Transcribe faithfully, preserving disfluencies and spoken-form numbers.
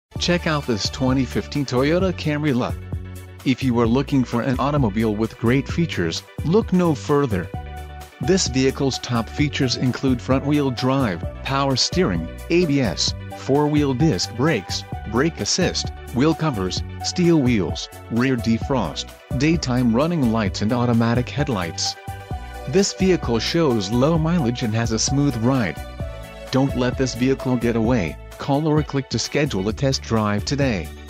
Check out this twenty fifteen Toyota Camry L E. If you are looking for an automobile with great features, look no further. This vehicle's top features include front-wheel drive, power steering, A B S, four-wheel disc brakes, brake assist, wheel covers, steel wheels, rear defrost, daytime running lights and automatic headlights. This vehicle shows low mileage and has a smooth ride. Don't let this vehicle get away. Call or click to schedule a test drive today.